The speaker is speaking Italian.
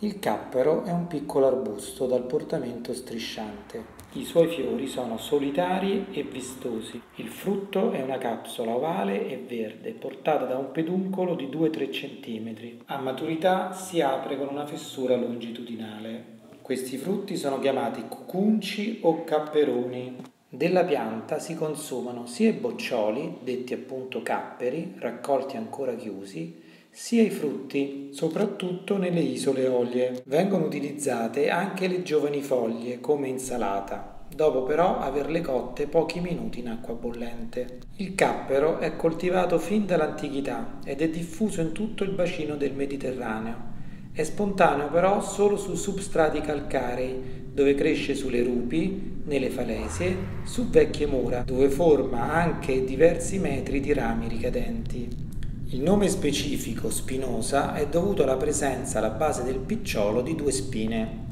Il cappero è un piccolo arbusto dal portamento strisciante. I suoi fiori sono solitari e vistosi. Il frutto è una capsula ovale e verde, portata da un peduncolo di 2-3 cm. A maturità si apre con una fessura longitudinale. Questi frutti sono chiamati cucunci o capperoni. Della pianta si consumano sia i boccioli, detti appunto capperi, raccolti ancora chiusi, sia i frutti, soprattutto nelle isole Olie. Vengono utilizzate anche le giovani foglie come insalata, dopo però averle cotte pochi minuti in acqua bollente. Il cappero è coltivato fin dall'antichità ed è diffuso in tutto il bacino del Mediterraneo. È spontaneo però solo su substrati calcarei, dove cresce sulle rupi, nelle falesie, su vecchie mura, dove forma anche diversi metri di rami ricadenti. Il nome specifico, spinosa, è dovuto alla presenza alla base del picciolo di 2 spine.